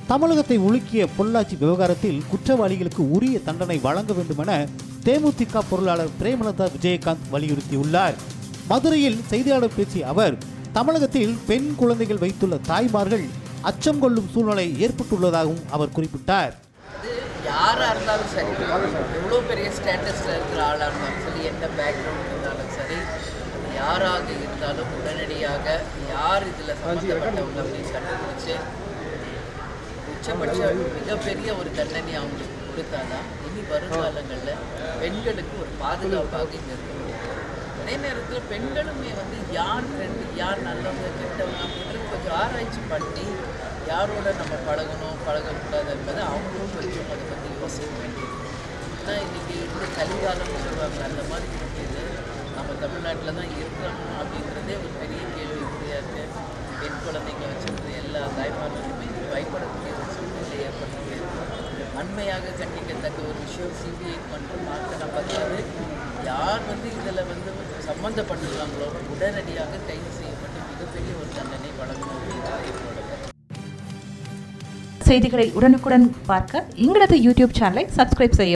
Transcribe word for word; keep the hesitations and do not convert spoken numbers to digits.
தமிழகத்தை உலுக்கிய பொள்ளாச்சி விவகாரத்தில் குற்றவாளிகளுக்கு உரிய தண்டனை வழங்க வேண்டும் என தேமுதிக பொருளாளர் பிரேமலதா விஜயகாந்த் வலியுறுத்தியுள்ளார். மதுரையில் செய்தியாளர் பேசிய அவர், தமிழகத்தில் பெண் குழந்தைகள் வைத்துள்ள தாய்மார்கள் அச்சம் கொள்ளும் சூழ்நிலை ஏற்பட்டுள்ளதாகவும் அவர் குறிப்பிட்டார். யாராக இருந்தாலும் சரி, எவ்வளோ பெரிய ஸ்டேட்டஸில் இருக்கிற ஆளாக இருந்தாலும் சரி, எந்த பேக்ரவுண்ட் இருந்தாலும் சரி, யாராக இருந்தாலும் உடனடியாக யார் இதில் சம்மந்தப்பட்டவங்க அப்படின்னு கண்டுபிடிச்சு உச்சபட்ச மிகப்பெரிய ஒரு தண்டனை அவங்களுக்கு கொடுத்தாதான் இனி வருங்காலங்களில் பெண்களுக்கு ஒரு பாதுகாப்பாக இங்கே இருக்க முடியும். அதே நேரத்தில் பெண்களுமே வந்து யார் ரெண்டு யார் நல்லவங்க கெட்டவங்க அப்படின்றது கொஞ்சம் ஆராய்ச்சி பண்ணி யாரோட நம்ம பழகணும் பழகக்கூடாது என்பதை அவங்களும் கொஞ்சம் அதை பற்றி யோசிக்க வேண்டியது. ஆனால் இன்றைக்கி இந்த கலிகாலம்னு சொல்லுவாங்க, அந்த மாதிரி இருக்குது. நம்ம தமிழ்நாட்டில் தான் இருக்கிறோம் அப்படிங்கிறதே ஒரு பெரிய கேள்விக்குறியாக இருக்குது. பெண் குழந்தைங்களை வச்சுருந்த எல்லா தாய்மார்களுமே இது பயப்படக்கூடிய ஒரு சூழ்நிலை ஏற்படுகிறது. அண்மையாக கண்டிக்கத்தக்க ஒரு விஷயம் சிபிஐ மற்றும் பார்க்க நம்ம பார்த்தாது, யார் வந்து இதில் வந்து சம்மந்தப்பட்டிருக்காங்களோ உடனடியாக கைது செய்யப்பட்டு மிகப்பெரிய ஒரு தண்டனை வழங்கணும் அப்படிங்கிறது என்னோட கருத்து. செய்திகளை உடனுக்குடன் பார்க்க எங்களது யூடியூப் சேனலை சப்ஸ்கிரைப் செய்ய